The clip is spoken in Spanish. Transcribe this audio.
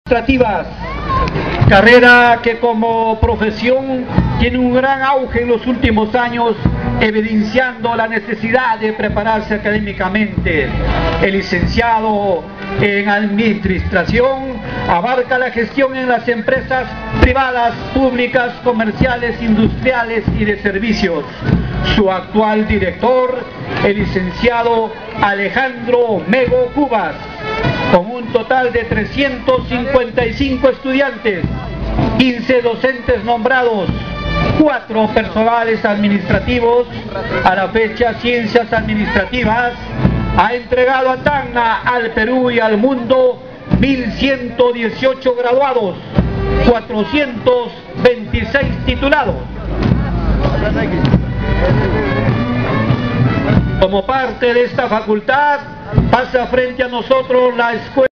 Administrativas, carrera que como profesión tiene un gran auge en los últimos años, evidenciando la necesidad de prepararse académicamente. El licenciado en Administración abarca la gestión en las empresas privadas, públicas, comerciales, industriales y de servicios. Su actual director, el licenciado Alejandro Mego Cubas, con un total de 355 estudiantes, 15 docentes nombrados, 4 personales administrativos. A la fecha, Ciencias Administrativas ha entregado a Tacna, al Perú y al mundo 1.118 graduados, 426 titulados. Como parte de esta facultad, pasa frente a nosotros la escuela